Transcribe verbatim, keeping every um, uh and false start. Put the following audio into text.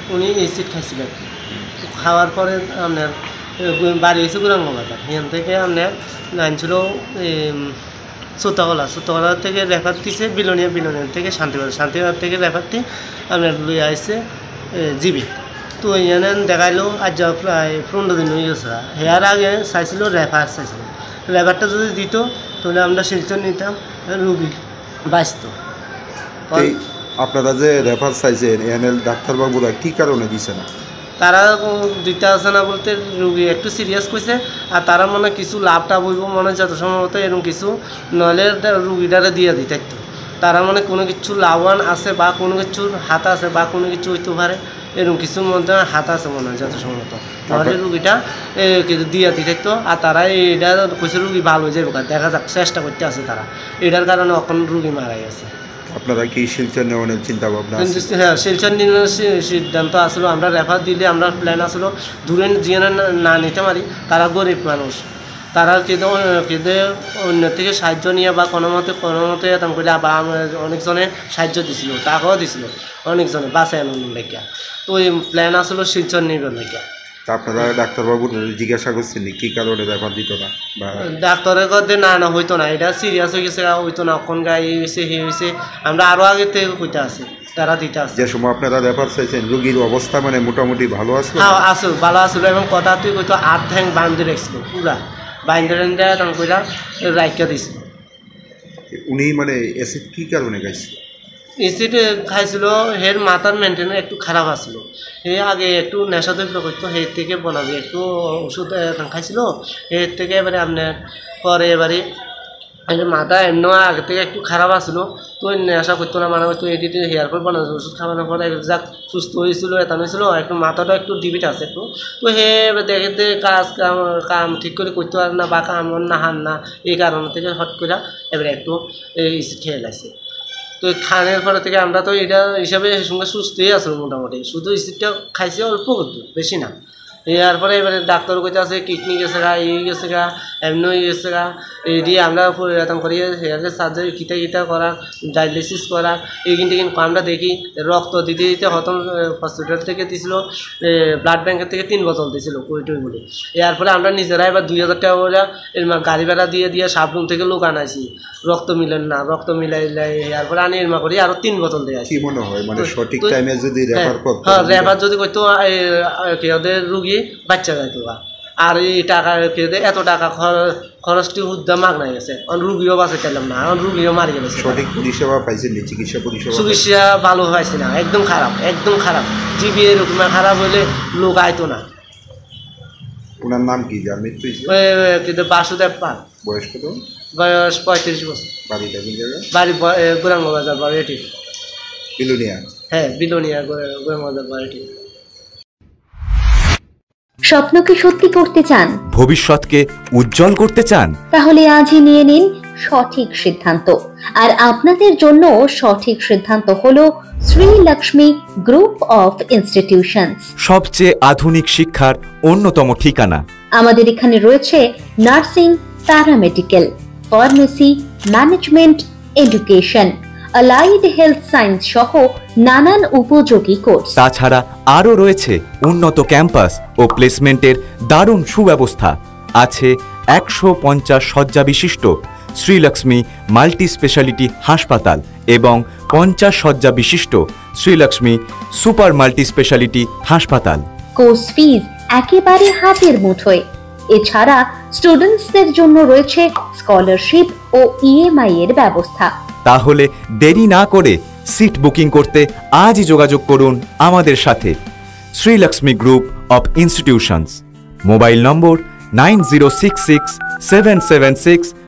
উনি এসিড খাইছিলেন। খাওয়ার পরে আপনার বাড়ি হয়েছে গুরাঙ্গ বাজার, এখান থেকে আপনার লাইন ছিল সুতকলা, সুতকলা থেকে রেফার দিছে বিলোনিয়া, বিলোনিয়া থেকে শান্তিবাজার, শান্তিবাজার থেকে রেফার দিয়ে আপনার লইয়া আসছে জিবি। তো এখানে দেখাইলো আজ যা প্রায় পনেরো দিন হয়ে গেছে। হেয়ার আগে চাইছিল রেফার, চাইছিল রেফারটা যদি দিত তাহলে আমরা শিলচর নিতাম, রুগী বাঁচত। আপনারা যে রেফার চাইছেন এখানে ডাক্তারবাবুরা কী কারণে দিছে না? তারা দিতে আসে না বলতে রুগী একটু সিরিয়াস করছে, আর তারা মনে কিছু লাভ টাভ হইব মনে যত সম্ভবত এরকম কিছু, নইলে রুগীটারে দিয়ে দিতে একটু। তারা মানে কোনো কিছু লাভবান আছে বা কোনো কিছুর হাত আছে বা কোনো কিছু হইতে পারে, এরকম কিছুর মধ্যে হাত আছে মনে হয় যত সম্ভবত, নাহলে রুগীটা কিছু দিয়ে দিতে তো। আর তারা এইটা কইছে রুগী ভালো হয়ে যাবে, দেখা যাক চেষ্টা করতে আছে তারা, এটার কারণে এখন রুগী মারা গেছে। আপনারা কি শিলচর নেওয়ার চিন্তা ভাবনা? হ্যাঁ, শিলচর নেওয়ার সিদ্ধান্ত আসলো। আমরা রেফার দিলে আমরা প্ল্যান আসলো দূরে যে না নিতে পারি, তারা গরিব মানুষ, তারা কেঁদে কেঁদে অন্য থেকে সাহায্য নিয়ে বা কোনো মতে কোনো মতে এরকম করে বা অনেকজনে সাহায্য দিছিল, টাকাও দিছিল অনেকজনে বাসায় আনার লেখা। তো ওই প্ল্যান আসলো শিলচর নেবেন লেখা। আপনারা ডাক্তারবাবু জিজ্ঞাসা করছেন কী কারণে রেফার দিত না? বা ডাক্তারের কথা না না হইতো না, এটা সিরিয়াস হয়ে গেছে, হইতো না, কোন গায়ে এই হয়েছে হে হয়েছে, আমরা আরও আগে থেকে হইতে আসি, তারা দিতে আসে। যে সময় আপনারা রেফার চাইছেন রুগীর অবস্থা মানে মোটামুটি ভালো আসলো? হ্যাঁ আসল ভালো আসলো, এবং কথা তুই হয়তো আট ঠ্যাং বান্ধে রাখছিল, পুরা বান্ধে রেন্দে তখন কইরা রাইকা দিছিল। উনি মানে অ্যাসিড কী কারণে খাইছিল? এসিড খাইছিল, হের মাথার মেনটেন একটু খারাপ আসছিল, হে আগে একটু নেশা দ্রব্য করতো, হের থেকে বনাবে একটু ওষুধ খাইছিল, এর থেকে এবারে আপনার পরে এবারে মাথা এমন আগে থেকে একটু খারাপ আসলো, তো নেশা করতো না, মানে হয়তো এডিটে হেয়ার পর বানাচ্ছে ওষুধ খাওয়ানোর পরে যাক সুস্থ হয়েছিল, এটা হয়েছিল, একটু মাথাটা একটু ডিবিট আছে একটু। তো হে দেখে কাজ কাম কাম ঠিক করে করতে পারে না বা কাম না হান না, এই কারণ থেকে হট করে এবারে একটু এসিড খেয়ে লাগছে। তো খানের পরে থেকে আমরা তো এটা হিসাবে সঙ্গে সুস্থই আসলো মোটামুটি, শুধু এসিডটা খাইছে অল্প করতো, বেশি না। এরপরে এবারে ডাক্তার কইতে আছে কিডনি গেছে গা, এই গেছে গা, এমনি হয়ে গেছে গা, এই দিয়ে আমরা এরকম করি হেয়ারের সার্জারি কিটা কিটা করা, ডায়ালিসিস করা, এইখান থেকে আমরা দেখি রক্ত দিতে দিতে হতম হসপিটাল থেকে দিছিল, ব্লাড ব্যাংকের থেকে তিন বোতল দিয়েছিল কুড়িটুই বলে। এরপরে আমরা নিজেরা এবার দুই হাজার টাকা করে গাড়ি ভাড়া দিয়ে দিয়ে সাবরুম থেকে লোক আনাইছি, রক্ত মিলেন না, রক্ত মিলাই এরপরে আনি এরমা করি আরো তিন বোতল দিয়ে আসি। কি মনে হয় মানে সঠিক টাইমে যদি রেফার করতে, হ্যাঁ রেফার যদি করতো ওদের রুগী বাচ্চা যাইতো, আর এই টাকা এত টাকা খরচটি উদ্যা মাগনা গেছে, রুগীও বাঁচাইতাম না, রুগীও মারি গেছে। সঠিক পরিষেবা পাইছেন? চিকিৎসা পরিষেবা চিকিৎসা ভালো পাইছি না, একদম খারাপ, একদম খারাপ, জিবি এরকম খারাপ হইলে লোক আইতো না। ওনার নাম কি জানেন? কিন্তু বাসুদেব পাল। বয়স কত? বয়স পঁয়ত্রিশ বছর। বাড়িটা কোন জায়গায়? বাড়ি গুরাঙ্গ বাজার বাড়ি। বিলোনিয়া? হ্যাঁ বিলোনিয়া গুরাঙ্গ বাজার বাড়ি। স্বপ্নকে সত্যি করতে চান, ভবিষ্যৎকে উজ্জ্বল করতে চান, তাহলে আজই নিয়ে নিন সঠিক সিদ্ধান্ত। আর আপনাদের জন্য সঠিক সিদ্ধান্ত হলো Shri Lakshmi group of institutions, সবচেয়ে আধুনিক শিক্ষার অন্যতম ঠিকানা। আমাদের এখানে রয়েছে nursing, paramedical, pharmacy, management, education, allied health science সহ নানান উপযোগী কোর্স। তাছাড়া আরও রয়েছে উন্নত ক্যাম্পাস ও প্লেসমেন্টের দারুণ সুব্যবস্থা। আছে একশো পঞ্চাশ শয্যা বিশিষ্ট শ্রীলক্ষ্মী মাল্টি স্পেশালিটি হাসপাতাল এবং পঞ্চাশ শয্যা বিশিষ্ট শ্রীলক্ষ্মী সুপার মাল্টি স্পেশালিটি হাসপাতাল। কোর্স ফিজ একেবারে হাতের মুঠোয়। এছাড়া স্টুডেন্টসদের জন্য রয়েছে স্কলারশিপ ও ইএমআই এর ব্যবস্থা। তাহলে দেরি না করে সিট বুকিং করতে আজই যোগাযোগ করুন আমাদের সাথে। Shrilakshmi group of institutions, mobile number nine zero six six seven seven six